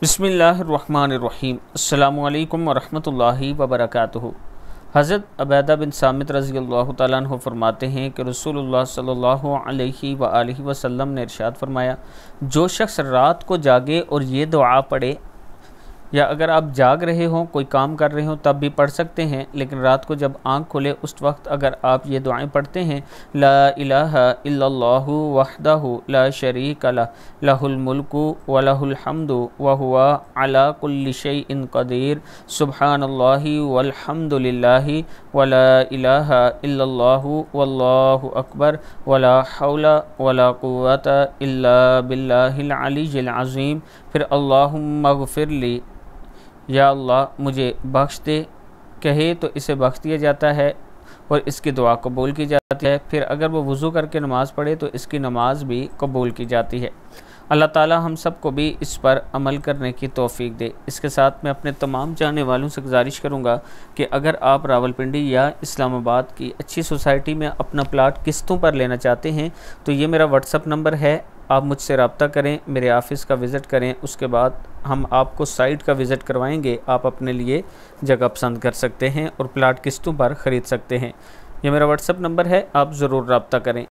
बिस्मिल्लाहिर्रहमानिर्रहीम। अस्सलामुअलैकुम वरहमतुल्लाहि वबरकातुहू। हज़रत अबैदा बिन सामित रज़ी अल्लाह तआला अन्हु फरमाते हैं कि रसूलुल्लाह सल्लल्लाहु अलैहि वसल्लम ने इरशाद फरमाया, जो शख्स रात को जागे और ये दुआ पढ़े, या अगर आप जाग रहे हों, कोई काम कर रहे हों तब भी पढ़ सकते हैं, लेकिन रात को जब आँख खुले उस वक्त अगर आप ये दुआएं पढ़ते हैं, ला इलाहा इल्लल्लाहु वहदहु ला शरीका लह, लहुल मुल्कु व लहुल हम्दु व हुवा अला कुल्लि शैइन क़दीर, सुब्हानल्लाहि वल्हम्दुलिल्लाहि व ला इलाहा इल्लल्लाहु वल्लाहु अकबर व ला हौला व ला कुव्वता इल्ला बिल्लाहिल अलिय्यिल अज़ीम। फिर अल्लाहुम्मा ग़फ़िरली, या अल्लाह मुझे बख्श दे, कहे तो इसे बख्श दिया जाता है और इसकी दुआ कबूल की जाती है। फिर अगर वो वज़ू करके नमाज़ पढ़े तो इसकी नमाज भी कबूल की जाती है। अल्लाह ताला हम सब को भी इस पर अमल करने की तौफ़ीक दे। इसके साथ मैं अपने तमाम चाहने वालों से गुजारिश करूँगा कि अगर आप रावलपिंडी या इस्लामाबाद की अच्छी सोसाइटी में अपना प्लाट किस्तों पर लेना चाहते हैं तो ये मेरा व्हाट्सअप नंबर है, आप मुझसे रब्ता करें, मेरे ऑफ़िस का विज़िट करें, उसके बाद हम आपको साइट का विज़िट करवाएंगे। आप अपने लिए जगह पसंद कर सकते हैं और प्लाट किस्तों पर ख़रीद सकते हैं। ये मेरा व्हाट्सअप नंबर है, आप ज़रूर रब्ता करें।